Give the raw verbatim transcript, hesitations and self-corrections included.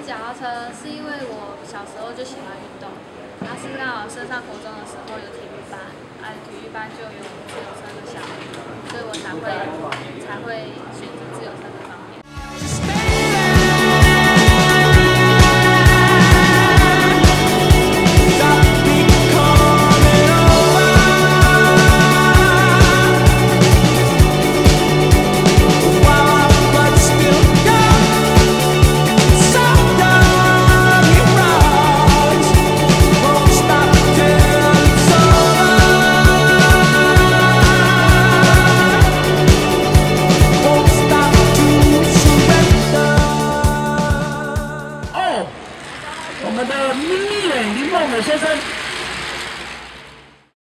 脚踏车是因为我小时候就喜欢运动，然后是刚好升上国中的时候有体育班，啊，体育班就有自由车的项目，所以我才会才会选择自由车。